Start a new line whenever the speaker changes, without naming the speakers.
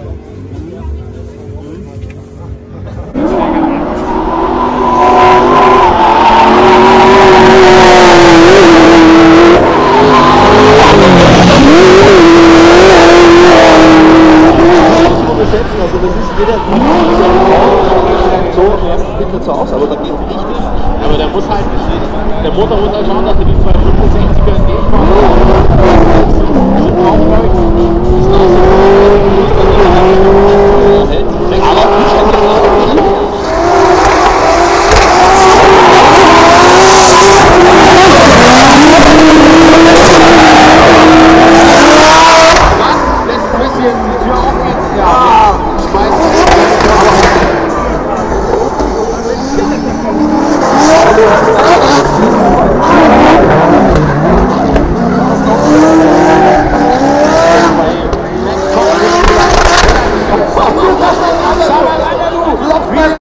Also das ist jeder so bitte zu Hause, aber da geht es richtig.
Aber der muss halt, der Motor muss halt schauen, dass er die 265er in dem Fall aufläuft. Lässt ein bisschen die Tür auf.